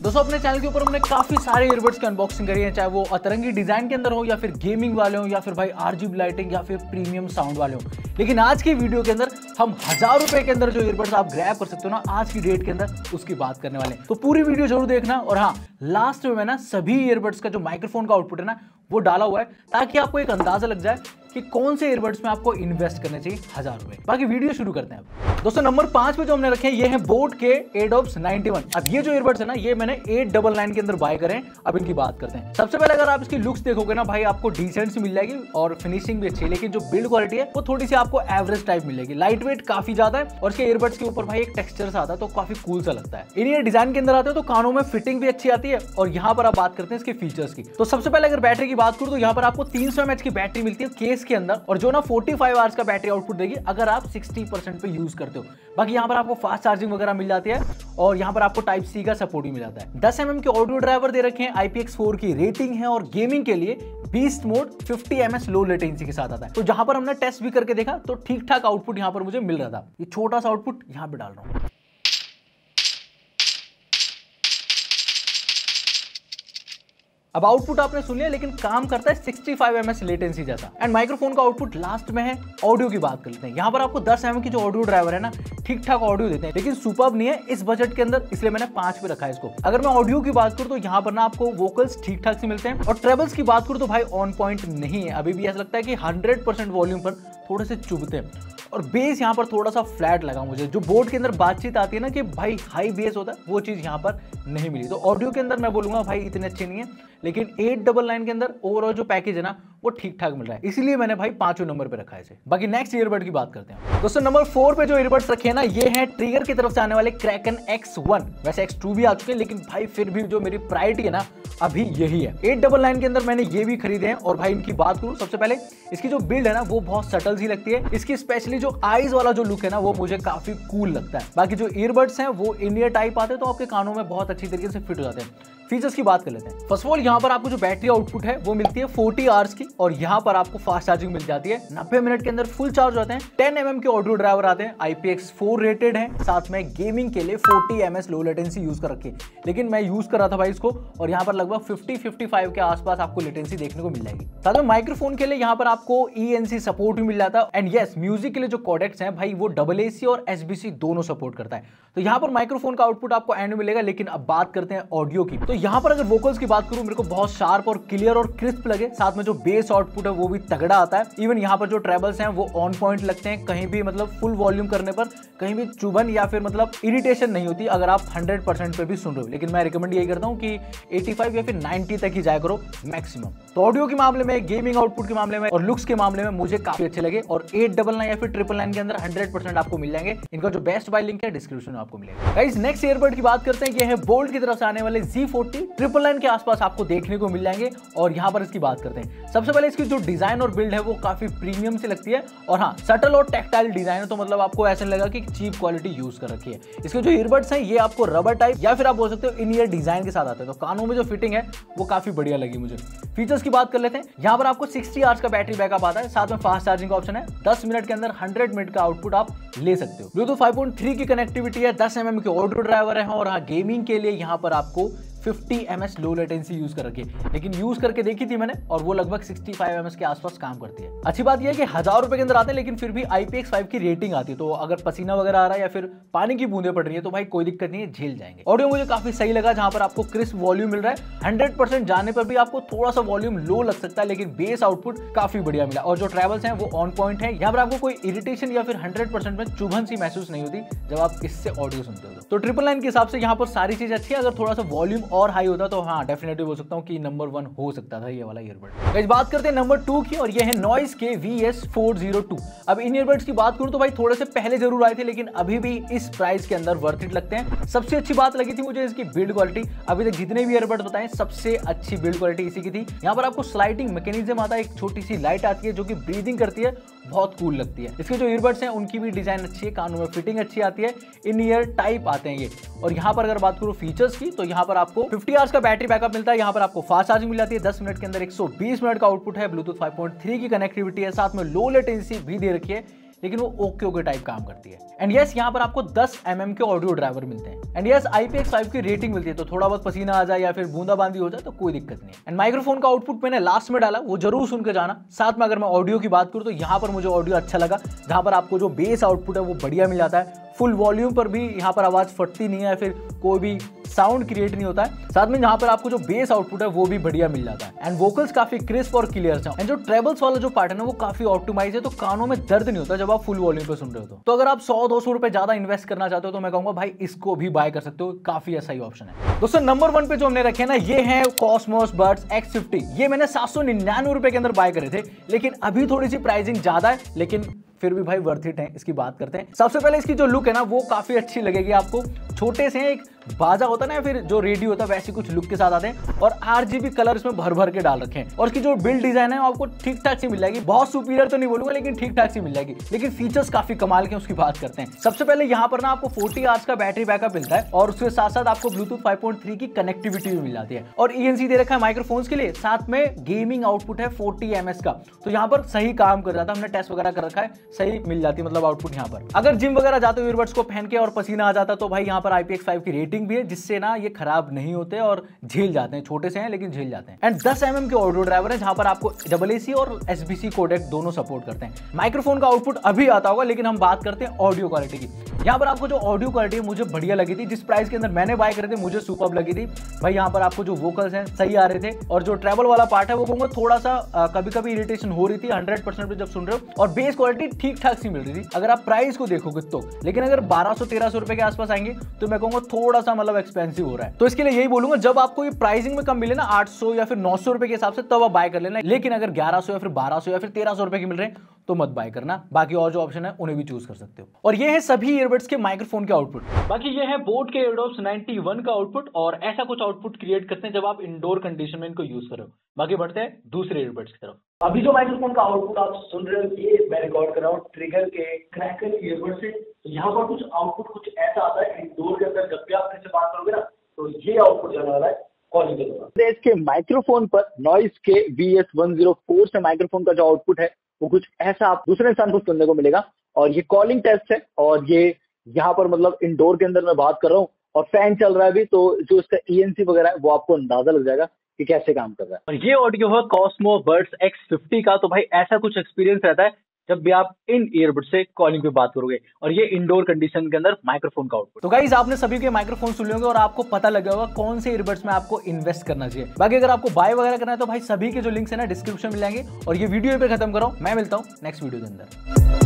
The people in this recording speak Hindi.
दोस्तों अपने चैनल के ऊपर हमने काफी सारे ईयरबड्स की अनबॉक्सिंग करी है, चाहे वो अतरंगी डिजाइन के अंदर हो या फिर गेमिंग वाले हो या फिर भाई आरजीबी लाइटिंग या फिर प्रीमियम साउंड वाले हो। लेकिन आज की वीडियो के अंदर हम 1000 रुपए के अंदर जो ईयरबड्स आप ग्रैब कर सकते हो ना आज की डेट के अंदर, उसकी बात करने वाले हैं। तो पूरी वीडियो जरूर देखना। और हाँ, लास्ट में ना सभी ईयरबड्स का जो माइक्रोफोन का आउटपुट है ना वो डाला हुआ है, ताकि आपको एक अंदाजा लग जाए कि कौन से ईयरबड्स में आपको इन्वेस्ट करने चाहिए 1000 रुपए। बाकी वीडियो शुरू करते हैं। दोस्तों नंबर 5 पे जो हमने रखे हैं ये है बोट के एडोप्स 91। अब ये जो ईयरबड्स है ना ये मैंने 899 के अंदर बाय करे हैं। अब इनकी बात करते हैं। सबसे पहले अगर आप इसकी लुक्स देखोगे ना भाई, आपको डिसेंट सी मिल जाएगी और फिनिशिंग भी अच्छी है, लेकिन जो बिल्ड क्वालिटी है वो थोड़ी सी आपको एवरेज टाइप मिलेगी। लाइट वेट काफी ज्यादा है और इसके ईयरबड्स के ऊपर भाई एक टेक्सचर सा आता है तो काफी कूल सा लगता है। इन ईयर डिजाइन के अंदर आते हैं तो कानों में फिटिंग भी अच्छी आती है। और यहाँ पर आप बात करते हैं इसके फीचर्स की। तो सबसे पहले अगर बैटरी की बात करूं तो यहाँ पर आपको 300 mAh की बैटरी मिलती है केस के अंदर, और जो ना 45 आवर्स का बैटरी आउटपुट देगी अगर आप 60% पे यूज करते हो। बाकी यहाँ पर आपको फास्ट चार्जिंग वगैरह मिल जाती है और यहाँ पर आपको टाइप सी का सपोर्ट भी मिल जाता है। 10 mm के ऑडियो ड्राइवर दे रखे हैं, IPX4 की रेटिंग है और गेमिंग के लिए beast mode 50 ms low latency के साथ आता है। तो जहां पर हमने टेस्ट भी करके देखा तो ठीक ठाक आउटपुट यहाँ पर मुझे मिल रहा था। ये छोटा सा आउटपुट यहाँ पे डाल रहा हूँ। अब आउटपुट आपने सुन लिया, लेकिन काम करता है 65 ms लेटेंसी जैसा। एंड माइक्रोफोन का आउटपुट लास्ट में है। ऑडियो की बात कर लेते हैं। यहाँ पर आपको 10 mm की जो ऑडियो ड्राइवर है ना ठीक ठाक ऑडियो देते हैं, लेकिन सुपर्ब नहीं है इस बजट के अंदर, इसलिए मैंने 5 पे रखा है इसको। अगर मैं ऑडियो की बात करूँ तो यहाँ पर ना आपको वोकल्स ठीक ठाक से मिलते हैं। और ट्रेबल्स की बात करूँ तो भाई ऑन पॉइंट नहीं है, अभी भी ऐसा लगता है कि 100% वॉल्यूम पर थोड़े से चुभते हैं। और बेस यहाँ पर थोड़ा सा फ्लैट लगा मुझे। जो बोर्ड के अंदर बातचीत आती है ना कि भाई हाई बेस होता है, वो चीज यहाँ पर नहीं मिली। तो ऑडियो के अंदर मैं बोलूंगा भाई इतने अच्छे नहीं है, लेकिन 899 के अंदर ओवरऑल जो पैकेज है ना वो ठीक ठाक मिल रहा है, इसीलिए मैंने भाई 5वें नंबर पे रखा है इसे। बाकी नेक्स्ट ईयरबड की बात करते हैं। दोस्तों नंबर 4 पे जो ईयरबड्स रखे हैं ना ये है ट्रिगर की तरफ से आने वाले क्रैकन X1। वैसे X2 भी आ चुके हैं, लेकिन भाई फिर भी जो मेरी प्रायोरिटी है ना अभी यही है। 899 के अंदर मैंने ये भी खरीदे हैं। और भाई इनकी बात करूं सबसे पहले इसकी जो बिल्ड है ना वो बहुत सटल सी लगती है। इसकी स्पेशली जो आईज वाला जो लुक है ना वो मुझे काफी कूल लगता है। बाकी जो ईयरबड्स हैं वो इन ईयर टाइप आते हैं तो आपके कानों में बहुत अच्छी तरीके से फिट हो जाते हैं। फीचर्स की बात कर लेते हैं। फर्स्ट ऑफ ऑल यहाँ पर आपको जो बैटरी आउटपुट है वो मिलती है 40 आवर्स की, और यहाँ पर आपको फास्ट चार्जिंग मिल जाती है। 90 मिनट के अंदर फुल चार्ज होते हैं। 10 mm के ऑडियो ड्राइवर आते हैं, IPX4 रेटेड है। साथ में गेमिंग के लिए 40 ms लो लेटेंसी यूज कर रखी है, लेकिन मैं यूज कर रहा था भाई इसको, और यहाँ पर लगभग 50-55 के आसपास आपको लेटेंसी देखने को मिल जाएगी। साथ में माइक्रोफोन के लिए यहाँ पर आपको ENC सपोर्ट भी मिल जाता है। एंड यस, म्यूजिक के लिए जो कोडेक्स हैं भाई वो AAC और SBC दोनों सपोर्ट करता है। तो यहाँ पर माइक्रोफोन का आउटपुट आपको एंड में मिलेगा। लेकिन अब बात करते हैं ऑडियो की। तो यहाँ पर अगर वोकल्स की बात करूं, मेरे को बहुत शार्प और क्लियर और क्रिस्प लगे। साथ में जो बेस आउटपुट है वो भी तगड़ा आता है। इवन यहाँ पर जो ट्रेबल्स हैं वो ऑन पॉइंट लगते हैं, कहीं भी मतलब फुल वॉल्यूम करने पर कहीं भी चुभन या फिर मतलब इरिटेशन नहीं होती अगर आप 100% पे भी सुन रहे हो। लेकिन मैं रिकमेंड यही करता हूँ कि 85 या फिर 90 तक ही जाया करो मैक्सिमम। तो ऑडियो के मामले में, गेमिंग आउटपुट के मामले में और लुक्स के मामले में मुझे काफी अच्छे लगे। और 899 या फिर 999 के अंदर 100% आपको मिल जाएंगे। इनका जो बेस्ट बाय लिंक है डिस्क्रिप्शन में आपको मिलेगा। गाइस नेक्स्ट ईयरबड की बात करते हैं। ये है बोल्ट की तरफ से आने वाले Z40 999 के आसपास आपको देखने को मिल जाएंगे। और यहाँ पर इसकी बात करते हैं। सबसे पहले इसकी जो डिजाइन और बिल्ड है वो काफी प्रीमियम से लगती है। और हाँ, सटल और टेक्टाइल डिजाइन है, तो मतलब आपको ऐसा लगेगा कि चीप क्वालिटी यूज कर रखी है। इसके जो ईयरबड्स हैं ये आपको रबर टाइप या फिर आप बोल सकते हो इन ईयर डिजाइन के साथ आते हैं, तो कानों में जो फिटिंग है वो काफी बढ़िया लगी मुझे। फीचर्स की बात कर लेते हैं। यहाँ पर आपको 60 आवर्स का बैटरी बैकअप आता है। साथ में फास्ट चार्जिंग का ऑप्शन है। 10 मिनट के अंदर 100 मिनट का आउटपुट आप ले सकते हो। ब्लूटूथ 5.3 की कनेक्टिविटी है। 10 mm के ऑडियो ड्राइवर है। और हाँ, गेमिंग के लिए यहाँ पर आपको 50 ms लो लेटेंसी यूज कर रखी है, लेकिन यूज करके देखी थी मैंने और वो लगभग 65 ms के आसपास काम करती है। अच्छी बात यह है कि 1000 रुपए के अंदर आते हैं, लेकिन फिर भी IPX5 की रेटिंग आती है, तो अगर पसीना वगैरह आ रहा है या फिर पानी की बूंदे पड़ रही है तो भाई कोई दिक्कत नहीं है, झेल जाएंगे। ऑडियो मुझे काफी सही लगा, जहां पर आपको क्रिस्प वॉल्यूम मिल रहा है। 100% जाने पर भी आपको थोड़ा सा वॉल्यूम लो लग सकता है, लेकिन बेस आउटपुट काफी बढ़िया मिला। और जो ट्रेवल्स हैं वो ऑन पॉइंट है। यहाँ पर आपको कोई इरिटेशन या फिर 100% में चुभन सी महसूस नहीं होती जब आप इससे ऑडियो सुनते हो। तो 999 के हिसाब से यहाँ पर सारी चीज अच्छी है। अगर थोड़ा सा वॉल्यूम और हाई होता तो हाँ डेफिनेटली बोल सकता हूँ कि नंबर 1 हो सकता था ये वाला ईयरबड। गाइस बात करते हैं नंबर 2 की, और ये है नॉइस के VS402। अब इन ईयरबड्स की बात करूँ तो भाई थोड़े से पहले जरूर आए थे, लेकिन अभी भी इस प्राइस के अंदर वर्थ इट लगते हैं। सबसे अच्छी बात लगी थी मुझे इसकी बिल्ड क्वालिटी। अभी तक जितने भी ईयरबड्स बताएं सबसे अच्छी बिल्ड क्वालिटी इसी की थी। यहाँ पर आपको स्लाइडिंग मैकेनिज्म आता है, एक छोटी सी लाइट आती है जो कि ब्रीदिंग करती है, बहुत कूल लगती है। इसके जो ईयरबड्स हैं उनकी भी डिजाइन अच्छी है, कानों में फिटिंग अच्छी आती है। इन ईयर टाइप आते हैं ये। और यहाँ पर अगर बात करूँ फीचर्स की तो यहाँ पर आपको 50 आवर्स का बैटरी बैकअप मिलता है। यहाँ पर आपको फास्ट चार्जिंग मिल जाती है। 10 मिनट के अंदर 120 मिनट का आउटपुट है। ब्लूटूथ 5.3 की कनेक्टिविटी है। साथ में लो लेटेंसी भी दे रखी है। लेकिन वो ओके ओके टाइप काम करती है। एंड यस, यहाँ पर आपको 10 mm के ऑडियो ड्राइवर मिलते हैं। एंड यस, IPX5 की रेटिंग मिलती है, तो थोड़ा बहुत पसीना आ जाए या फिर बूंदाबांदी हो जाए तो कोई दिक्कत नहीं है। एंड माइक्रोफोन का आउटपुट मैंने लास्ट में डाला, वो जरूर सुन के जाना। साथ में अगर मैं ऑडियो की बात करूँ तो यहाँ पर मुझे ऑडियो अच्छा लगा, जहाँ पर आपको जो बेस आउटपुट है वो बढ़िया मिल जाता है। फुल वॉल्यूम पर भी यहाँ पर आवाज फटती नहीं है, फिर कोई भी साउंड क्रिएट नहीं होता है। साथ में यहाँ पर आपको जो बेस आउटपुट है वो भी बढ़िया मिल जाता है। एंड वोकल्स काफी क्रिस्प और क्लियर है। एंड जो ट्रेबल्स वाला जो पार्ट है ना वो काफी ऑप्टिमाइज है, तो कानों में दर्द नहीं होता जब आप फुल वॉल्यूम पे सुन रहे हो। तो अगर आप 100-200 रुपए ज्यादा इन्वेस्ट करना चाहते हो तो मैं कहूंगा भाई इसको भी बाय कर सकते हो, काफी सही ऑप्शन है। दोस्तों नंबर 1 पे जो हमने रखे ना ये है कॉस्मोस बड्स X50। ये मैंने 799 रुपए के अंदर बाय करे थे, लेकिन अभी थोड़ी सी प्राइसिंग ज्यादा है, लेकिन फिर भी भाई वर्थ इट है। इसकी बात करते हैं। सबसे पहले इसकी जो लुक है ना वो काफी अच्छी लगेगी आपको। छोटे से एक बाजा होता है ना, फिर जो रेडियो होता है वैसे कुछ लुक के साथ आते हैं, और RGB कलर इसमें भर भर के डाल रखे हैं। और इसकी जो बिल्ड डिजाइन है वो आपको ठीक ठाक सी मिल जाएगी, बहुत सुपीरियर तो नहीं बोलूंगा लेकिन ठीक ठाक सी मिल जाएगी। लेकिन फीचर्स काफी कमाल के, उसकी बात करते हैं। सबसे पहले यहाँ पर ना आपको 40 आवर्स का बैटरी बैकअप मिलता है, और उसके साथ साथ आपको ब्लूटूथ 5.3 की कनेक्टिविटी भी मिल जाती है, और ENC दे रखा है माइक्रोफोन्स के लिए। साथ में गेमिंग आउटपुट है 40 ms का, तो यहाँ पर सही काम कर जाता है। हमने टेस्ट वगैरह कर रखा है, सही मिल जाती है मतलब आउटपुट यहाँ पर। अगर जिम वगैरह जाते हो ईयरबड्स को पहन के और पसीना आ जाता तो भाई यहाँ पर IPX5 की रेटिंग भी है, जिससे ना ये खराब नहीं होते और झेल जाते हैं। छोटे से हैं लेकिन झेल जाते हैं। एंड 10 mm के ऑडियो ड्राइवर है, जहां पर आपको AAC और SBC कोडेक दोनों सपोर्ट करते हैं। माइक्रोफोन का आउटपुट अभी आता होगा, लेकिन हम बात करते हैं ऑडियो क्वालिटी की। यहाँ पर आपको जो ऑडियो क्वालिटी है मुझे बढ़िया लगी थी, जिस प्राइस के अंदर मैंने बाय करे थे मुझे सुपर्ब लगी थी भाई। यहाँ पर आपको जो वोकल्स हैं सही आ रहे थे, और जो ट्रैवल वाला पार्ट है वो कहूंगा थोड़ा सा कभी कभी इरिटेशन हो रही थी 100% पे जब सुन रहे हो, और बेस क्वालिटी ठीक ठाक सी मिल रही थी अगर आप प्राइस को देखोगे तो। लेकिन अगर 1200-1300 रुपए के आसपास आएंगे तो मैं कहूंगा थोड़ा सा मतलब एक्सपेंसिव हो रहा है। तो इसके लिए यही बोलूंगा, जब आपको ये प्राइसिंग में कम मिले ना 800 या फिर 900 रुपए के हिसाब से, तब आप बाय कर लेना। लेकिन अगर 1100 या फिर 1200 या फिर 1300 रुपए के मिल रहे हैं तो मत बाय करना। बाकी और जो ऑप्शन है उन्हें भी चूज कर सकते हो। और ये है सभी ईयरबड्स के माइक्रोफोन के आउटपुट। बाकी ये है बोट के एयरडॉप्स 91 का आउटपुट, और ऐसा कुछ आउटपुट क्रिएट करते हैं जब आप इंडोर कंडीशन में इनको यूज करो। बाकी बढ़ते हैं दूसरे ईयरबड्स की तरफ। अभी जो माइक्रोफोन का आउटपुट आप सुन रहे हो ये मैं रिकॉर्ड कर रहा हूँ ट्रिगर के क्रैकर ईयरबड से। यहाँ पर कुछ आउटपुट कुछ ऐसा आता है इंडोर के अंदर, जब भी आप इससे बात करोगे ना तो ये आउटपुट जाने वाला है कॉलिंग के दौरान। इसके माइक्रोफोन पर नॉइस के VS104 से माइक्रोफोन का जो आउटपुट है वो कुछ ऐसा आप दूसरे इंसान को सुनने को मिलेगा। और ये कॉलिंग टेस्ट है, और ये यहाँ पर मतलब इंडोर के अंदर मैं बात कर रहा हूँ और फैन चल रहा है भी, तो जो इसका ENC वगैरह है वो आपको अंदाजा लग जाएगा कि कैसे काम कर रहा है। और ये ऑडियो है कॉस्मो बड्स X50 का। तो भाई ऐसा कुछ एक्सपीरियंस रहता है जब भी आप इन ईयरबड से कॉलिंग पे बात करोगे, और ये इंडोर कंडीशन के अंदर माइक्रोफोन का आउटपुट। तो गाइस आपने सभी के माइक्रोफोन सुन लिए होंगे और आपको पता लग गया होगा कौन से ईयरबड्स में आपको इन्वेस्ट करना चाहिए। बाकी अगर आपको बाय वगैरह करना है तो भाई सभी के जो लिंक्स है ना डिस्क्रिप्शन में मिल जाएंगे। और ये वीडियो पे खत्म करो, मैं मिलता हूँ नेक्स्ट वीडियो के अंदर।